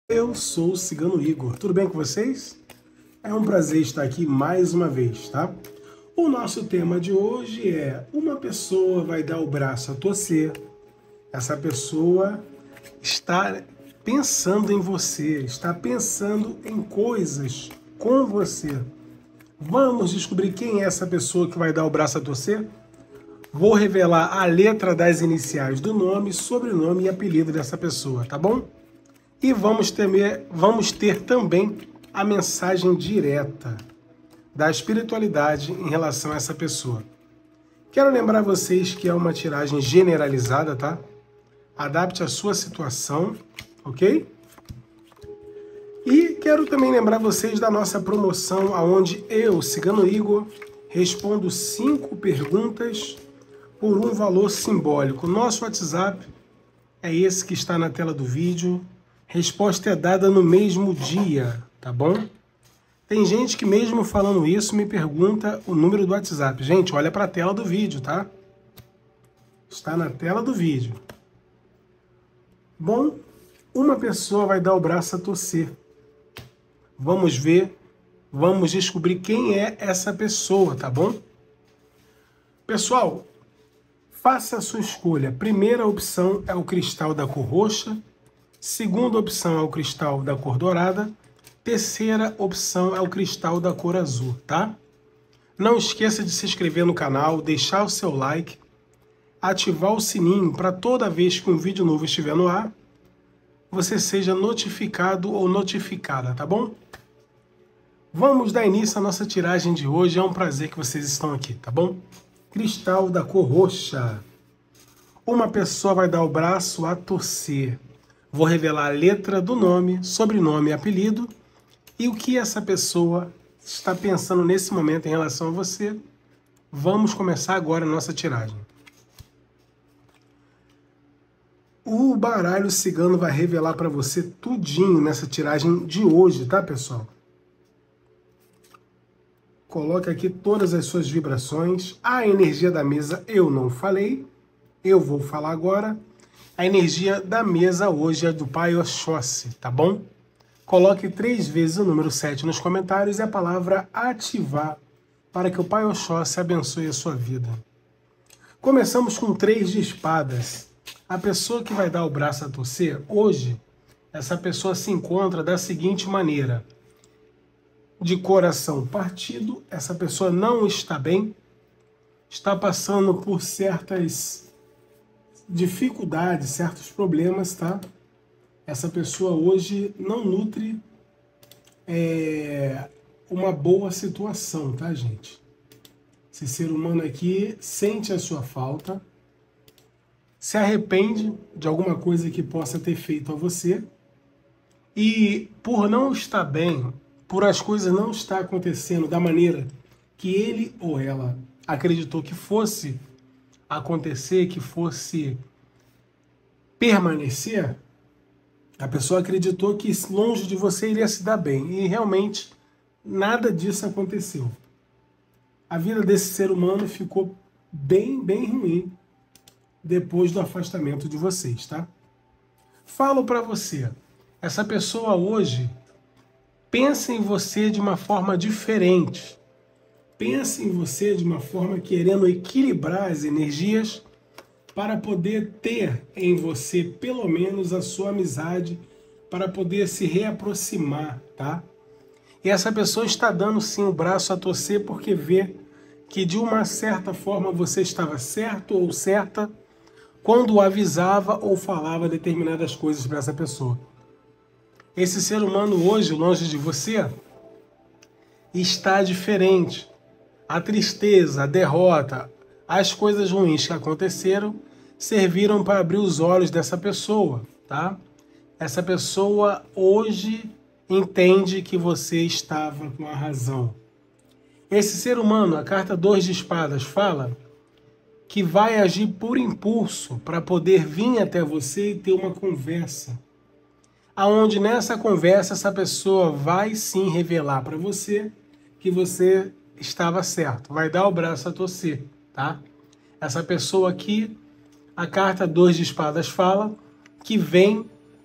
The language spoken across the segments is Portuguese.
Eu sou o Cigano Igor, tudo bem com vocês? É um prazer estar aqui mais uma vez, tá? O nosso tema de hoje é: uma pessoa vai dar o braço a torcer, essa pessoa está pensando em você, está pensando em coisas com você. Vamos descobrir quem é essa pessoa que vai dar o braço a torcer? Vou revelar a letra das iniciais do nome, sobrenome e apelido dessa pessoa, tá bom? E vamos ter também a mensagem direta da espiritualidade em relação a essa pessoa. Quero lembrar vocês que é uma tiragem generalizada, tá? Adapte a sua situação, ok? E quero também lembrar vocês da nossa promoção, onde eu, Cigano Igor, respondo 5 perguntas por um valor simbólico. Nosso WhatsApp é esse que está na tela do vídeo. Resposta é dada no mesmo dia, tá bom? Tem gente que mesmo falando isso me pergunta o número do WhatsApp. Gente, olha para a tela do vídeo, tá? Está na tela do vídeo. Bom, uma pessoa vai dar o braço a torcer. Vamos ver, vamos descobrir quem é essa pessoa, tá bom? Pessoal, faça a sua escolha. Primeira opção é o cristal da cor roxa. Segunda opção é o cristal da cor dourada. Terceira opção é o cristal da cor azul, tá? Não esqueça de se inscrever no canal, deixar o seu like, ativar o sininho para toda vez que um vídeo novo estiver no ar, você seja notificado ou notificada, tá bom? Vamos dar início à nossa tiragem de hoje. É um prazer que vocês estão aqui, tá bom? Cristal da cor roxa. Uma pessoa vai dar o braço a torcer. Vou revelar a letra do nome, sobrenome e apelido e o que essa pessoa está pensando nesse momento em relação a você. Vamos começar agora a nossa tiragem. O baralho cigano vai revelar para você tudinho nessa tiragem de hoje, tá, pessoal? Coloque aqui todas as suas vibrações. A energia da mesa eu não falei, eu vou falar agora. A energia da mesa hoje é do Pai Oxóssi, tá bom? Coloque 3 vezes o número 7 nos comentários e a palavra ativar para que o Pai Oxóssi abençoe a sua vida. Começamos com 3 de espadas. A pessoa que vai dar o braço a torcer, hoje, essa pessoa se encontra da seguinte maneira: de coração partido, essa pessoa não está bem, está passando por certas dificuldades, certos problemas, tá? Essa pessoa hoje não nutre uma boa situação, tá, gente? Esse ser humano aqui sente a sua falta, se arrepende de alguma coisa que possa ter feito a você e por não estar bem, por as coisas não estar acontecendo da maneira que ele ou ela acreditou que fosse acontecer, que fosse permanecer, a pessoa acreditou que longe de você iria se dar bem. E realmente nada disso aconteceu. A vida desse ser humano ficou bem ruim depois do afastamento de vocês, tá? Falo para você, essa pessoa hoje pensa em você de uma forma diferente. Pensa em você de uma forma querendo equilibrar as energias para poder ter em você pelo menos a sua amizade, para poder se reaproximar, tá? E essa pessoa está dando sim o braço a torcer porque vê que de uma certa forma você estava certo ou certa quando avisava ou falava determinadas coisas para essa pessoa. Esse ser humano hoje, longe de você, está diferente. A tristeza, a derrota, as coisas ruins que aconteceram serviram para abrir os olhos dessa pessoa, tá? Essa pessoa hoje entende que você estava com a razão. Esse ser humano, a carta 2 de espadas, fala que vai agir por impulso para poder vir até você e ter uma conversa. Aonde nessa conversa essa pessoa vai sim revelar para você que você estava certo, vai dar o braço a torcer, tá? Essa pessoa aqui, a carta 2 de espadas fala que vem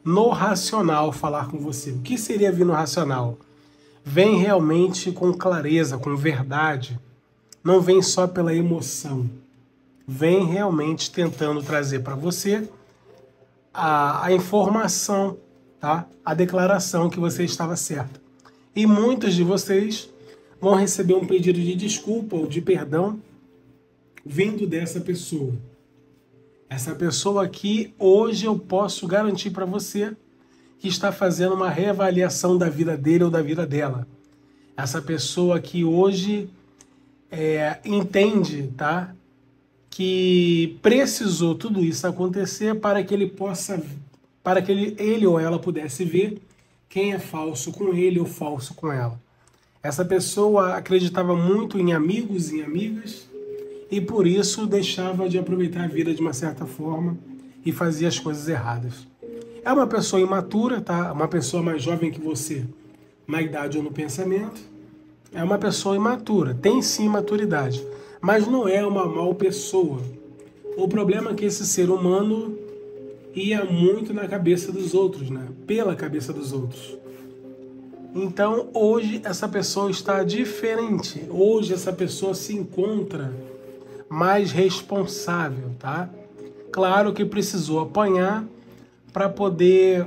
no racional falar com você. O que seria vir no racional? Vem realmente com clareza, com verdade. Não vem só pela emoção. Vem realmente tentando trazer para você a informação, tá? A declaração que você estava certa. E muitos de vocês vão receber um pedido de desculpa ou de perdão vindo dessa pessoa. Essa pessoa aqui, hoje eu posso garantir para você que está fazendo uma reavaliação da vida dele ou da vida dela. Essa pessoa aqui hoje entende, tá? Que precisou tudo isso acontecer para que ele possa, para que ele ou ela pudesse ver quem é falso com ele ou falso com ela. Essa pessoa acreditava muito em amigos e amigas e por isso deixava de aproveitar a vida de uma certa forma e fazia as coisas erradas. É uma pessoa imatura, tá? Uma pessoa mais jovem que você na idade ou no pensamento. É uma pessoa imatura, tem sim maturidade, mas não é uma mal pessoa. O problema é que esse ser humano ia muito na cabeça dos outros, né? Pela cabeça dos outros. Então, hoje essa pessoa está diferente. Hoje essa pessoa se encontra mais responsável, tá? Claro que precisou apanhar para poder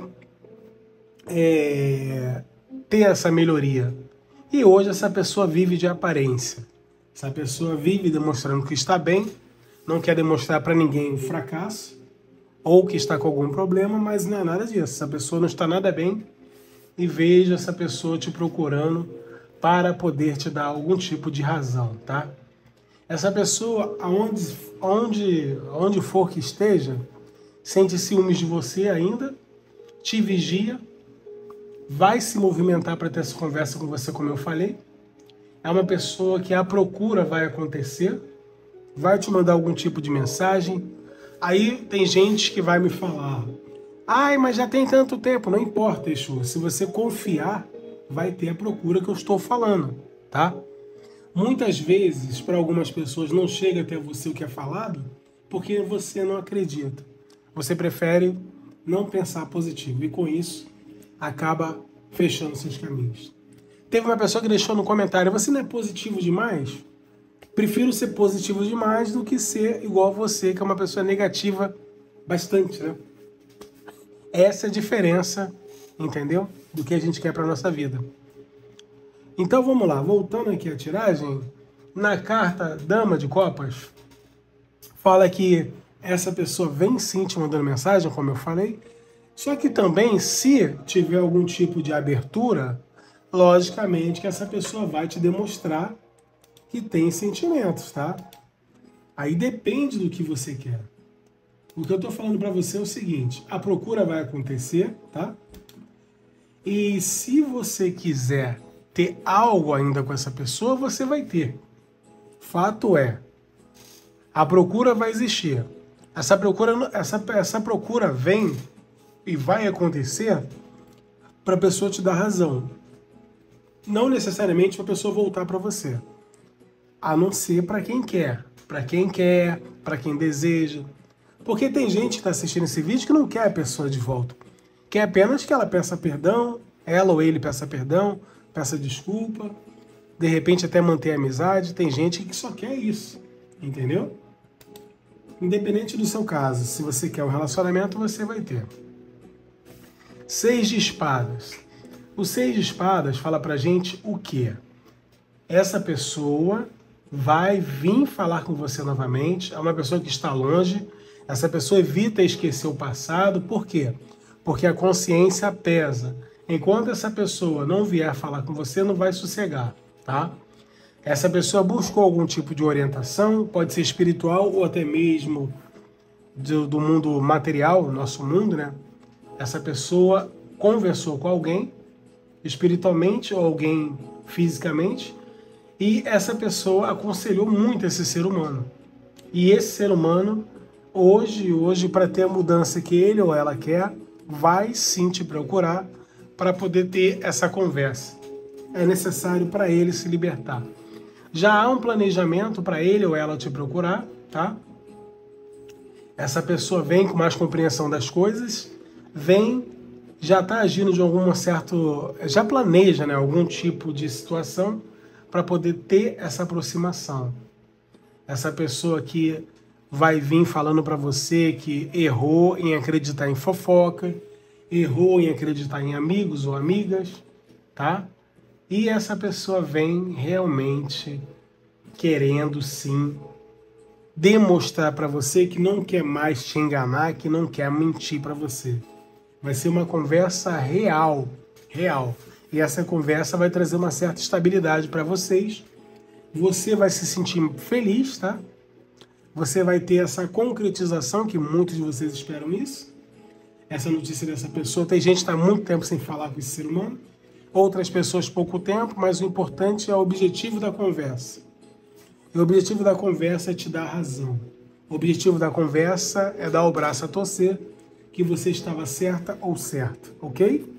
ter essa melhoria. E hoje essa pessoa vive de aparência. Essa pessoa vive demonstrando que está bem, não quer demonstrar para ninguém o fracasso, ou que está com algum problema, mas não é nada disso. Essa pessoa não está nada bem e veja essa pessoa te procurando para poder te dar algum tipo de razão, tá? Essa pessoa, onde for que esteja, sente ciúmes de você ainda, te vigia, vai se movimentar para ter essa conversa com você, como eu falei. É uma pessoa que a procura vai acontecer, vai te mandar algum tipo de mensagem. Aí tem gente que vai me falar, ai, mas já tem tanto tempo. Não importa, Exu, se você confiar, vai ter a procura que eu estou falando, tá? Muitas vezes, para algumas pessoas, não chega até você o que é falado, porque você não acredita. Você prefere não pensar positivo e com isso acaba fechando seus caminhos. Teve uma pessoa que deixou no comentário, você não é positivo demais? Prefiro ser positivo demais do que ser igual a você, que é uma pessoa negativa bastante, né? Essa é a diferença, entendeu? Do que a gente quer para a nossa vida. Então vamos lá, voltando aqui à tiragem, na carta Dama de Copas, fala que essa pessoa vem sim te mandando mensagem, como eu falei, só que também, se tiver algum tipo de abertura, logicamente que essa pessoa vai te demonstrar que tem sentimentos, tá? Aí depende do que você quer. O que eu tô falando para você é o seguinte, a procura vai acontecer, tá? E se você quiser ter algo ainda com essa pessoa, você vai ter. Fato é, a procura vai existir. Essa procura vem e vai acontecer para a pessoa te dar razão. Não necessariamente para a pessoa voltar para você. A não ser para quem quer. Para quem deseja. Porque tem gente que está assistindo esse vídeo que não quer a pessoa de volta. Quer apenas que ela peça perdão, ela ou ele peça perdão, peça desculpa, de repente até manter a amizade. Tem gente que só quer isso, entendeu? Independente do seu caso, se você quer um relacionamento, você vai ter. 6 de espadas. O 6 de espadas fala pra gente o quê? Essa pessoa vai vir falar com você novamente, é uma pessoa que está longe, essa pessoa evita esquecer o passado, por quê? Porque a consciência pesa. Enquanto essa pessoa não vier falar com você, não vai sossegar, tá? Essa pessoa buscou algum tipo de orientação, pode ser espiritual ou até mesmo do mundo material, nosso mundo, né? Essa pessoa conversou com alguém, espiritualmente ou alguém fisicamente, e essa pessoa aconselhou muito esse ser humano. E esse ser humano, hoje para ter a mudança que ele ou ela quer, vai sim te procurar para poder ter essa conversa. É necessário para ele se libertar. Já há um planejamento para ele ou ela te procurar, tá? Essa pessoa vem com mais compreensão das coisas, vem já está agindo de algum certo... já planeja, né, algum tipo de situação para poder ter essa aproximação. Essa pessoa que vai vir falando para você que errou em acreditar em fofoca, errou em acreditar em amigos ou amigas, tá? E essa pessoa vem realmente querendo sim demonstrar para você que não quer mais te enganar, que não quer mentir para você. Vai ser uma conversa real, real. E essa conversa vai trazer uma certa estabilidade para vocês. Você vai se sentir feliz, tá? Você vai ter essa concretização, que muitos de vocês esperam isso. Essa notícia dessa pessoa. Tem gente que está há muito tempo sem falar com esse ser humano. Outras pessoas pouco tempo, mas o importante é o objetivo da conversa. E o objetivo da conversa é te dar razão. O objetivo da conversa é dar o braço a torcer que você estava certa ou certo, ok?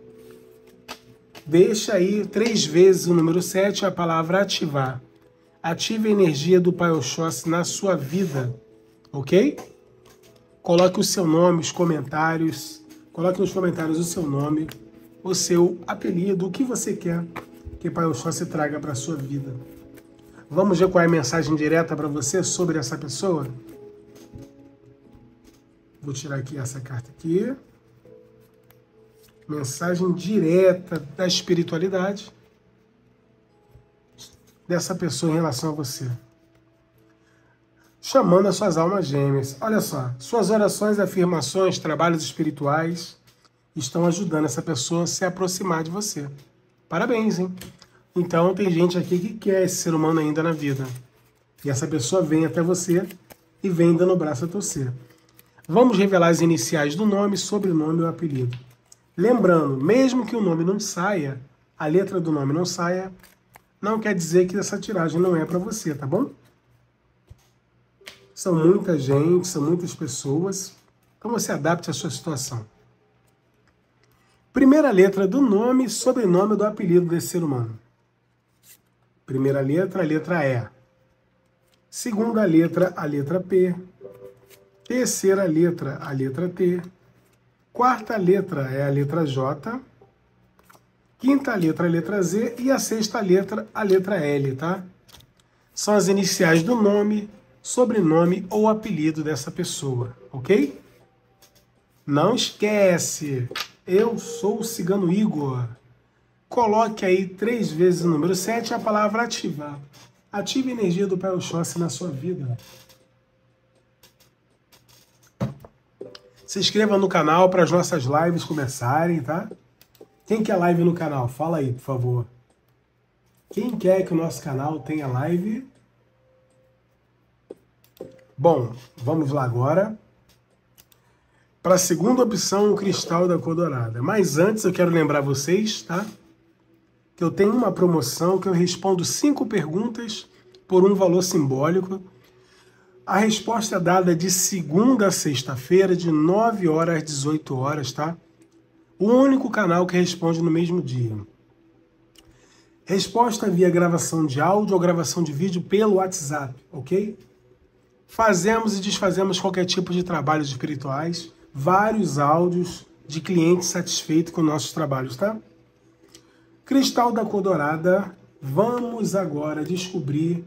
Deixa aí 3 vezes o número 7, a palavra ativar. Ative a energia do Pai Oxóssi na sua vida, ok? Coloque o seu nome, os comentários. Coloque nos comentários o seu nome, o seu apelido, o que você quer que Pai Oxóssi traga para a sua vida. Vamos ver qual é a mensagem direta para você sobre essa pessoa? Vou tirar aqui essa carta aqui. Mensagem direta da espiritualidade dessa pessoa em relação a você. Chamando as suas almas gêmeas. Olha só, suas orações, afirmações, trabalhos espirituais estão ajudando essa pessoa a se aproximar de você. Parabéns, hein? Então tem gente aqui que quer esse ser humano ainda na vida. E essa pessoa vem até você e vem dando o braço a torcer. Vamos revelar as iniciais do nome, sobrenome ou apelido. Lembrando, mesmo que o nome não saia, a letra do nome não saia, não quer dizer que essa tiragem não é para você, tá bom? São muita gente, são muitas pessoas, então você adapte a sua situação. Primeira letra do nome, sobrenome do apelido desse ser humano. Primeira letra, a letra E. Segunda letra, a letra P. Terceira letra, a letra T. Quarta letra é a letra J. Quinta letra, a letra Z. E a sexta letra, a letra L, tá? São as iniciais do nome, sobrenome ou apelido dessa pessoa, ok? Não esquece, eu sou o Cigano Igor. Coloque aí 3 vezes o número 7 a palavra ativar. Ative a energia do Pai Oxóssi na sua vida. Se inscreva no canal para as nossas lives começarem, tá? Quem quer live no canal? Fala aí, por favor. Quem quer que o nosso canal tenha live? Bom, vamos lá agora. Para a segunda opção, o cristal da cor dourada. Mas antes eu quero lembrar vocês, tá? Que eu tenho uma promoção que eu respondo 5 perguntas por um valor simbólico. A resposta é dada de segunda a sexta-feira, de 9 horas às 18 horas, tá? O único canal que responde no mesmo dia. Resposta via gravação de áudio ou gravação de vídeo pelo WhatsApp, ok? Fazemos e desfazemos qualquer tipo de trabalhos espirituais, vários áudios de clientes satisfeitos com nossos trabalhos, tá? Cristal da cor dourada, vamos agora descobrir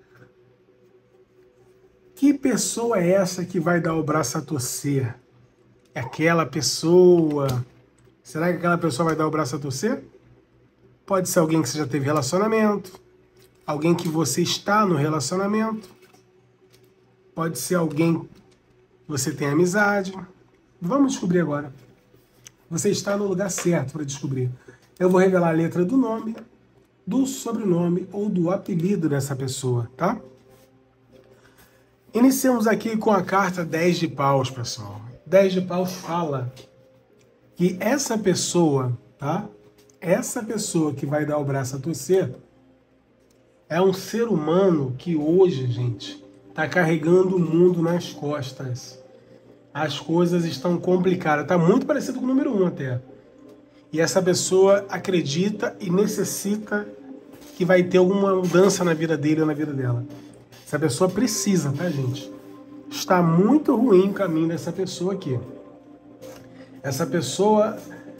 que pessoa é essa que vai dar o braço a torcer? É aquela pessoa... Será que aquela pessoa vai dar o braço a torcer? Pode ser alguém que você já teve relacionamento, alguém que você está no relacionamento, pode ser alguém que você tem amizade. Vamos descobrir agora. Você está no lugar certo para descobrir. Eu vou revelar a letra do nome, do sobrenome ou do apelido dessa pessoa, tá? Iniciamos aqui com a carta 10 de paus, pessoal. 10 de paus fala que essa pessoa, tá? Essa pessoa que vai dar o braço a torcer é um ser humano que hoje, gente, está carregando o mundo nas costas. As coisas estão complicadas. Está muito parecido com o número 1 até. E essa pessoa acredita e necessita que vai ter alguma mudança na vida dele ou na vida dela. Essa pessoa precisa, tá, gente? Está muito ruim o caminho dessa pessoa aqui. Essa pessoa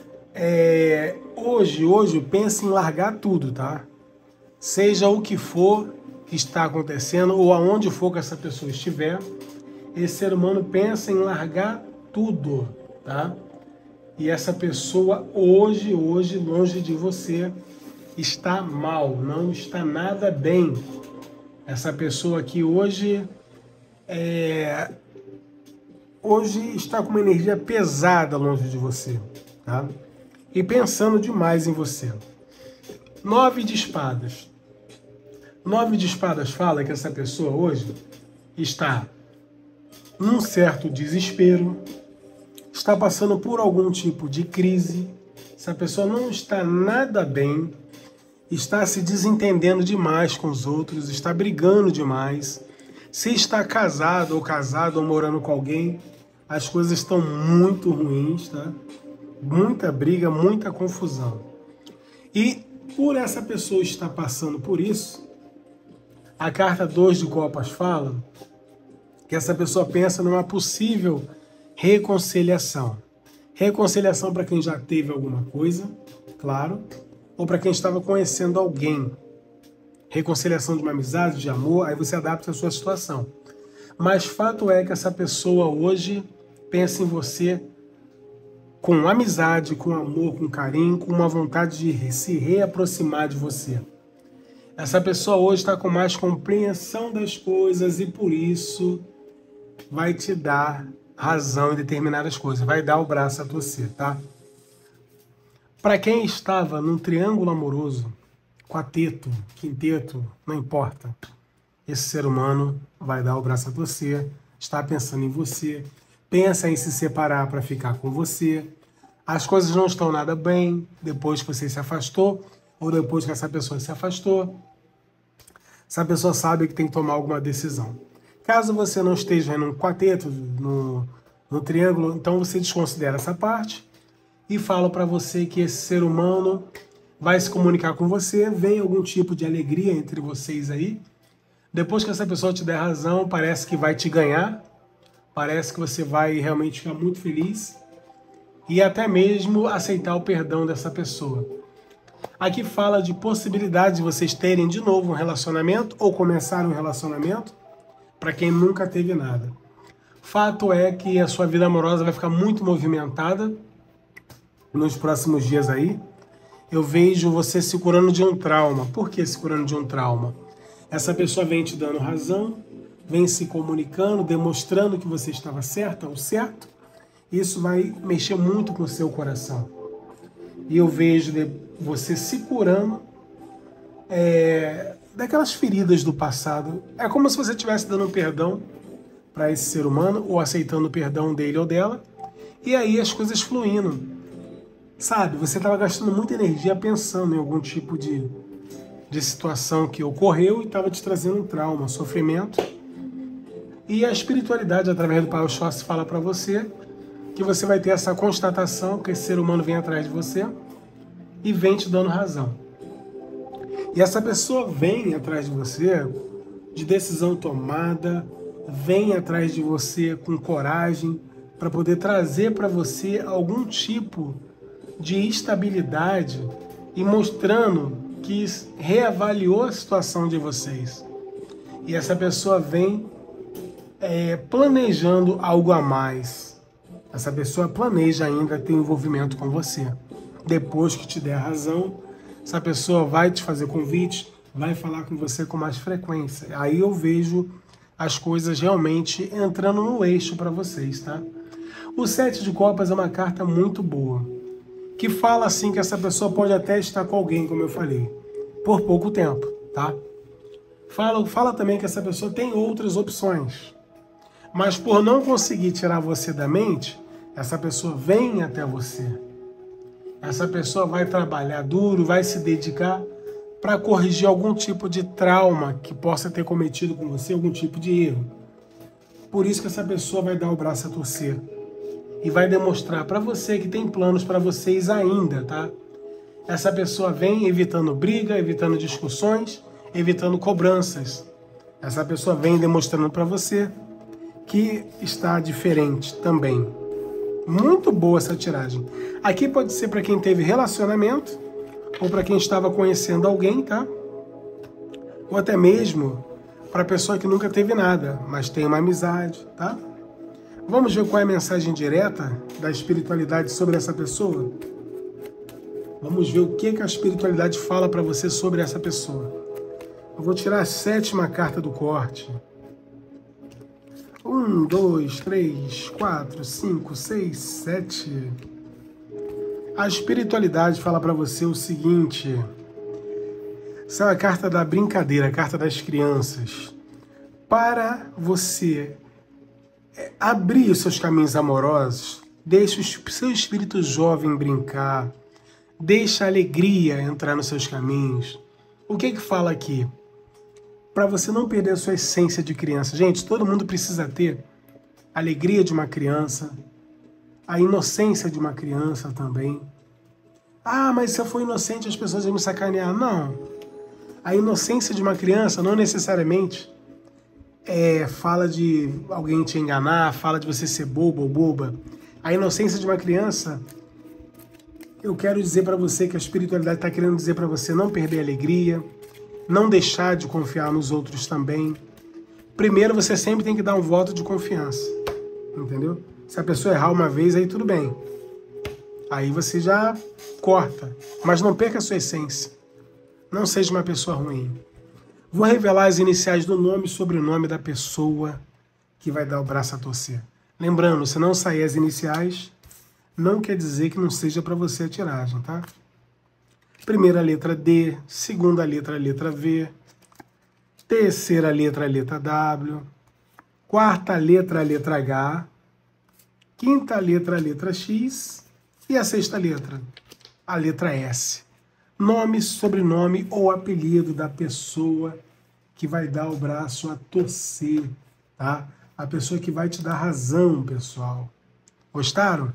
Hoje pense em largar tudo, tá? Seja o que for que está acontecendo ou aonde for que essa pessoa estiver, esse ser humano pensa em largar tudo, tá? E essa pessoa hoje, longe de você, está mal, não está nada bem. Essa pessoa aqui hoje está com uma energia pesada longe de você, tá? E pensando demais em você. 9 de espadas. 9 de espadas fala que essa pessoa hoje está num certo desespero, está passando por algum tipo de crise, essa pessoa não está nada bem, está se desentendendo demais com os outros, está brigando demais. Se está casado ou morando com alguém, as coisas estão muito ruins, tá? Muita briga, muita confusão. E por essa pessoa estar passando por isso, a carta 2 de copas fala que essa pessoa pensa numa possível reconciliação. Reconciliação para quem já teve alguma coisa, claro, ou para quem estava conhecendo alguém. Reconciliação de uma amizade, de amor, aí você adapta a sua situação. Mas fato é que essa pessoa hoje pensa em você com amizade, com amor, com carinho, com uma vontade de se reaproximar de você. Essa pessoa hoje está com mais compreensão das coisas e por isso vai te dar razão em determinadas coisas, vai dar o braço a torcer, tá? Para quem estava num triângulo amoroso, quarteto, quinteto, não importa, esse ser humano vai dar o braço a torcer, está pensando em você, pensa em se separar para ficar com você. As coisas não estão nada bem depois que você se afastou ou depois que essa pessoa se afastou. Essa pessoa sabe que tem que tomar alguma decisão. Caso você não esteja num quarteto, no triângulo, então você desconsidera essa parte e fala para você que esse ser humano vai se comunicar com você, vem algum tipo de alegria entre vocês aí. Depois que essa pessoa te der razão, parece que vai te ganhar, parece que você vai realmente ficar muito feliz e até mesmo aceitar o perdão dessa pessoa. Aqui fala de possibilidade de vocês terem de novo um relacionamento ou começar um relacionamento para quem nunca teve nada. Fato é que a sua vida amorosa vai ficar muito movimentada nos próximos dias aí. Eu vejo você se curando de um trauma. Por que se curando de um trauma? Essa pessoa vem te dando razão, vem se comunicando, demonstrando que você estava certa ou certo. Isso vai mexer muito com o seu coração. E eu vejo você se curando daquelas feridas do passado. É como se você estivesse dando um perdão para esse ser humano, ou aceitando o perdão dele ou dela, e aí as coisas fluindo. Sabe, você estava gastando muita energia pensando em algum tipo de situação que ocorreu e estava te trazendo um trauma, sofrimento. E a espiritualidade, através do Pai Oxóssi, fala para você que você vai ter essa constatação que esse ser humano vem atrás de você e vem te dando razão. E essa pessoa vem atrás de você de decisão tomada, vem atrás de você com coragem para poder trazer para você algum tipo de estabilidade e mostrando que reavaliou a situação de vocês. E essa pessoa vem planejando algo a mais. Essa pessoa planeja ainda ter envolvimento com você. Depois que te der razão, essa pessoa vai te fazer convite, vai falar com você com mais frequência. Aí eu vejo as coisas realmente entrando no eixo para vocês, tá? O 7 de copas é uma carta muito boa, que fala assim que essa pessoa pode até estar com alguém, como eu falei, por pouco tempo, tá? Fala também que essa pessoa tem outras opções, mas por não conseguir tirar você da mente, essa pessoa vem até você. Essa pessoa vai trabalhar duro, vai se dedicar para corrigir algum tipo de trauma que possa ter cometido com você, algum tipo de erro. Por isso que essa pessoa vai dar o braço a torcer e vai demonstrar para você que tem planos para vocês ainda, tá? Essa pessoa vem evitando briga, evitando discussões, evitando cobranças. Essa pessoa vem demonstrando para você que está diferente também. Muito boa essa tiragem. Aqui pode ser para quem teve relacionamento, ou para quem estava conhecendo alguém, tá? Ou até mesmo para a pessoa que nunca teve nada, mas tem uma amizade, tá? Vamos ver qual é a mensagem direta da espiritualidade sobre essa pessoa? Vamos ver o que a espiritualidade fala para você sobre essa pessoa. Eu vou tirar a 7ª carta do corte. 1, 2, 3, 4, 5, 6, 7. A espiritualidade fala para você o seguinte. Essa é a carta da brincadeira, a carta das crianças. Para você abrir os seus caminhos amorosos, deixe o seu espírito jovem brincar, deixe a alegria entrar nos seus caminhos. O que fala aqui? Para você não perder a sua essência de criança. Gente, todo mundo precisa ter a alegria de uma criança, a inocência de uma criança também. Ah, mas se eu for inocente as pessoas vão me sacanear. Não. A inocência de uma criança não necessariamente fala de alguém te enganar, fala de você ser bobo ou boba. A inocência de uma criança, eu quero dizer para você que a espiritualidade está querendo dizer para você não perder a alegria, não deixar de confiar nos outros também. Primeiro, você sempre tem que dar um voto de confiança, entendeu? Se a pessoa errar uma vez, aí tudo bem. Aí você já corta, mas não perca a sua essência. Não seja uma pessoa ruim. Vou revelar as iniciais do nome e sobrenome da pessoa que vai dar o braço a torcer. Lembrando, se não sair as iniciais, não quer dizer que não seja para você a tiragem, tá? Primeira letra D, segunda letra, letra V, terceira letra, letra W, quarta letra, letra H, quinta letra, letra X e a sexta letra, a letra S. Nome, sobrenome ou apelido da pessoa que vai dar o braço a torcer, tá? A pessoa que vai te dar razão, pessoal. Gostaram?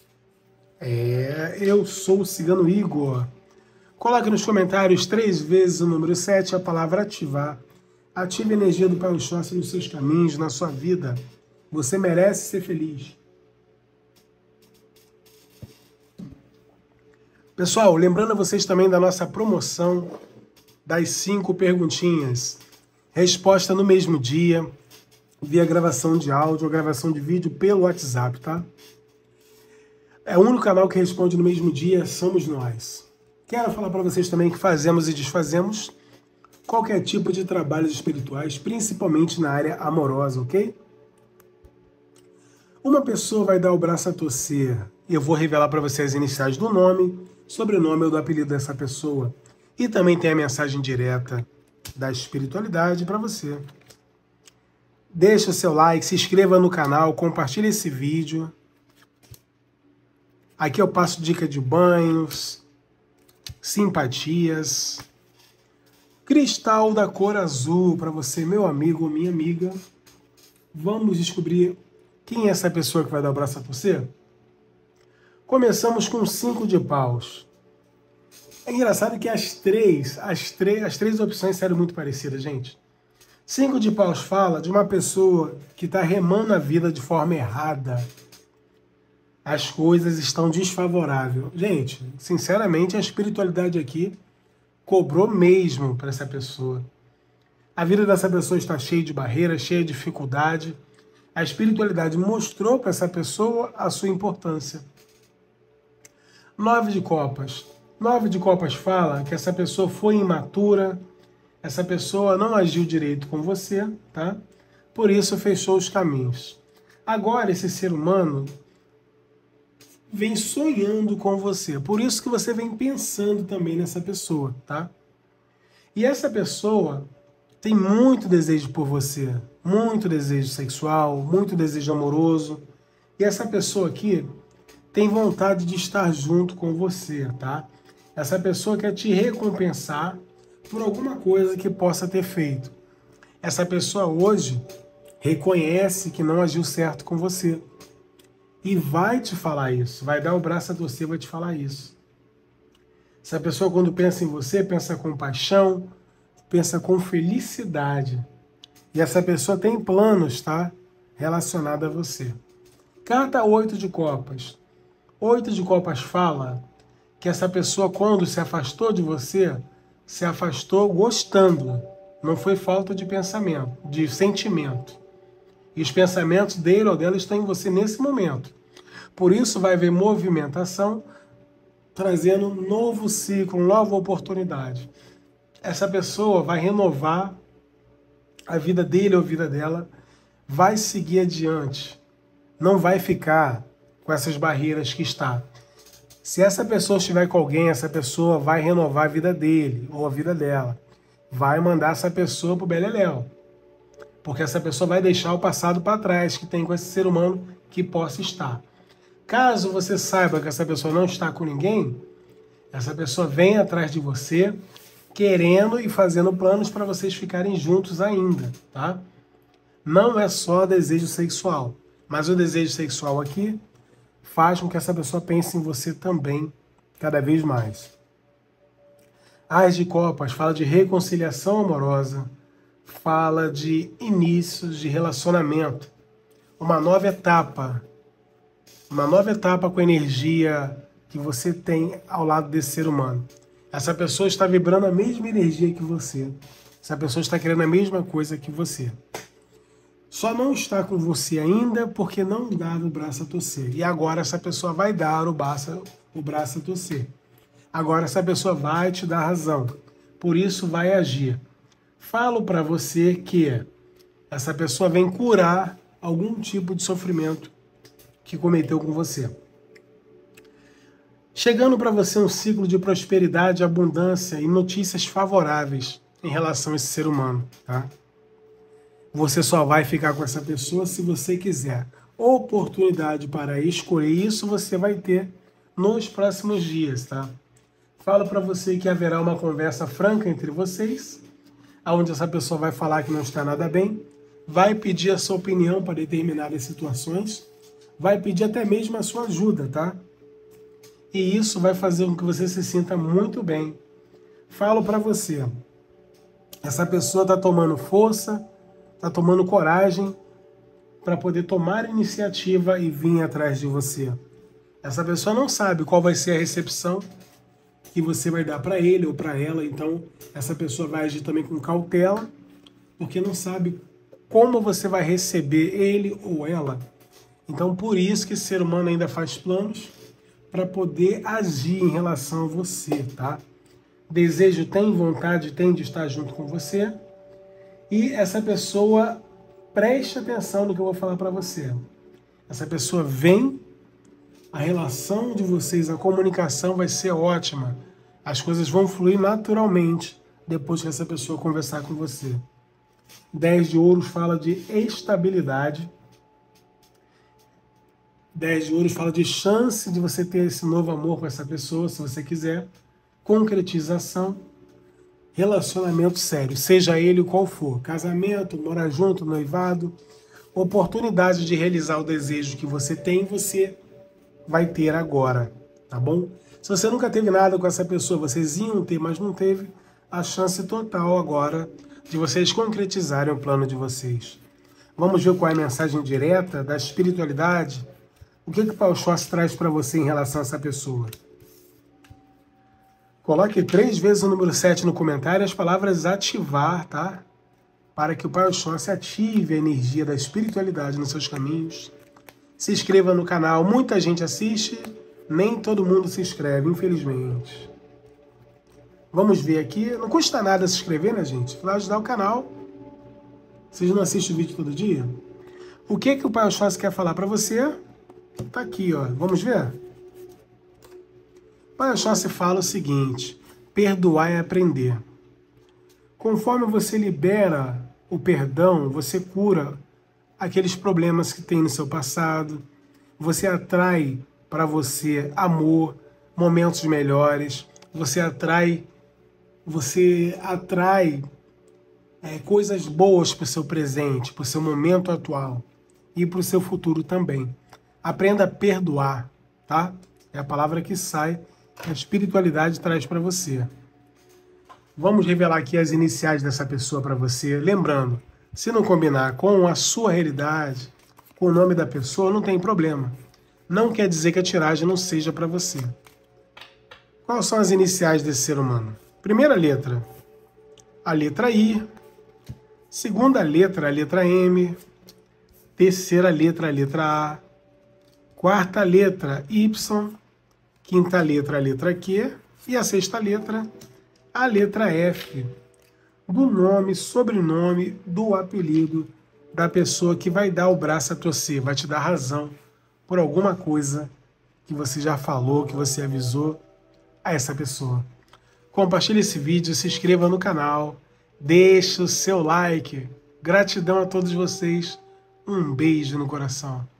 Eu sou o Cigano Igor. Coloque nos comentários 3 vezes o número 7, a palavra ativar. Ative a energia do Pai Oxóssi nos seus caminhos, na sua vida. Você merece ser feliz. Pessoal, lembrando a vocês também da nossa promoção das 5 perguntinhas. Resposta no mesmo dia, via gravação de áudio ou gravação de vídeo pelo WhatsApp, tá? O único canal que responde no mesmo dia somos nós. Quero falar para vocês também que fazemos e desfazemos qualquer tipo de trabalhos espirituais, principalmente na área amorosa, ok? Uma pessoa vai dar o braço a torcer e eu vou revelar para vocês as iniciais do nome, sobrenome ou do apelido dessa pessoa. E também tem a mensagem direta da espiritualidade para você. Deixa o seu like, se inscreva no canal, compartilhe esse vídeo. Aqui eu passo dica de banhos, simpatias, cristal da cor azul para você, meu amigo ou minha amiga. Vamos descobrir quem é essa pessoa que vai dar o braço a torcer? Começamos com 5 de paus. É engraçado que as três opções saíram muito parecidas, gente. 5 de paus fala de uma pessoa que está remando a vida de forma errada. As coisas estão desfavoráveis. Gente, sinceramente, a espiritualidade aqui cobrou mesmo para essa pessoa. A vida dessa pessoa está cheia de barreiras, cheia de dificuldade. A espiritualidade mostrou para essa pessoa a sua importância. 9 de copas. 9 de copas fala que essa pessoa foi imatura, essa pessoa não agiu direito com você, tá? Por isso fechou os caminhos. Agora esse ser humano vem sonhando com você, por isso que você vem pensando também nessa pessoa, tá? E essa pessoa tem muito desejo por você, muito desejo sexual, muito desejo amoroso, e essa pessoa aqui tem vontade de estar junto com você, tá? Essa pessoa quer te recompensar por alguma coisa que possa ter feito. Essa pessoa hoje reconhece que não agiu certo com você. E vai te falar isso, vai dar o braço a torcer, vai te falar isso. Essa pessoa, quando pensa em você, pensa com paixão, pensa com felicidade. E essa pessoa tem planos, tá? Relacionados a você. Carta 8 de copas. 8 de copas fala que essa pessoa, quando se afastou de você, se afastou gostando. Não foi falta de pensamento, de sentimento. E os pensamentos dele ou dela estão em você nesse momento. Por isso vai haver movimentação, trazendo um novo ciclo, nova oportunidade. Essa pessoa vai renovar a vida dele ou a vida dela, vai seguir adiante. Não vai ficar com essas barreiras que está. Se essa pessoa estiver com alguém, essa pessoa vai renovar a vida dele ou a vida dela. Vai mandar essa pessoa pro beleléu. Porque essa pessoa vai deixar o passado para trás que tem com esse ser humano que possa estar. Caso você saiba que essa pessoa não está com ninguém, essa pessoa vem atrás de você, querendo e fazendo planos para vocês ficarem juntos ainda, tá? Não é só desejo sexual, mas o desejo sexual aqui faz com que essa pessoa pense em você também, cada vez mais. As de copas fala de reconciliação amorosa, fala de inícios de relacionamento, uma nova etapa com a energia que você tem ao lado desse ser humano. Essa pessoa está vibrando a mesma energia que você. Essa pessoa está querendo a mesma coisa que você. Só não está com você ainda porque não dava o braço a torcer. E agora essa pessoa vai dar o braço a torcer. Agora essa pessoa vai te dar razão. Por isso vai agir. Falo para você que essa pessoa vem curar algum tipo de sofrimento que cometeu com você. Chegando para você um ciclo de prosperidade, abundância e notícias favoráveis em relação a esse ser humano, tá? Você só vai ficar com essa pessoa se você quiser. Oportunidade para escolher isso você vai ter nos próximos dias, tá? Falo para você que haverá uma conversa franca entre vocês, onde essa pessoa vai falar que não está nada bem, vai pedir a sua opinião para determinadas situações, vai pedir até mesmo a sua ajuda, tá? E isso vai fazer com que você se sinta muito bem. Falo para você, essa pessoa está tomando força, está tomando coragem para poder tomar iniciativa e vir atrás de você. Essa pessoa não sabe qual vai ser a recepção que você vai dar para ele ou para ela, então essa pessoa vai agir também com cautela, porque não sabe como você vai receber ele ou ela. Então por isso que esse ser humano ainda faz planos para poder agir em relação a você, tá? Desejo tem, vontade tem de estar junto com você. E essa pessoa, preste atenção no que eu vou falar para você. Essa pessoa vem, a relação de vocês, a comunicação vai ser ótima. As coisas vão fluir naturalmente depois que essa pessoa conversar com você. 10 de ouros fala de estabilidade. 10 de ouros fala de chance de você ter esse novo amor com essa pessoa, se você quiser. Concretização, relacionamento sério, seja ele qual for. Casamento, morar junto, noivado, oportunidade de realizar o desejo que você tem, você vai ter agora, tá bom? Se você nunca teve nada com essa pessoa, vocês iam ter, mas não teve, a chance total agora de vocês concretizarem o plano de vocês. Vamos ver qual é a mensagem direta da espiritualidade. O que o Pai Oxóssi traz para você em relação a essa pessoa? Coloque 3 vezes o número 7 no comentário e as palavras ativar, tá? Para que o Pai Oxóssi ative a energia da espiritualidade nos seus caminhos. Se inscreva no canal. Muita gente assiste, nem todo mundo se inscreve, infelizmente. Vamos ver aqui. Não custa nada se inscrever, né, gente? Vai ajudar o canal. Vocês não assistem o vídeo todo dia? O que o Pai Oxóssi quer falar para você? Tá aqui, ó. Vamos ver? O Pai Oxóssi fala o seguinte: perdoar é aprender. Conforme você libera o perdão, você cura aqueles problemas que tem no seu passado, você atrai para você amor, momentos melhores, você atrai coisas boas para o seu presente, para o seu momento atual e para o seu futuro também. Aprenda a perdoar, tá? É a palavra que sai, que a espiritualidade traz para você. Vamos revelar aqui as iniciais dessa pessoa para você. Lembrando, se não combinar com a sua realidade, com o nome da pessoa, não tem problema. Não quer dizer que a tiragem não seja para você. Quais são as iniciais desse ser humano? Primeira letra, a letra I. Segunda letra, a letra M. Terceira letra, a letra A. Quarta letra, Y. Quinta letra, a letra Q. E a sexta letra, a letra F. Do nome, sobrenome, do apelido da pessoa que vai dar o braço a torcer, vai te dar razão por alguma coisa que você já falou, que você avisou a essa pessoa. Compartilhe esse vídeo, se inscreva no canal, deixe o seu like. Gratidão a todos vocês. Um beijo no coração.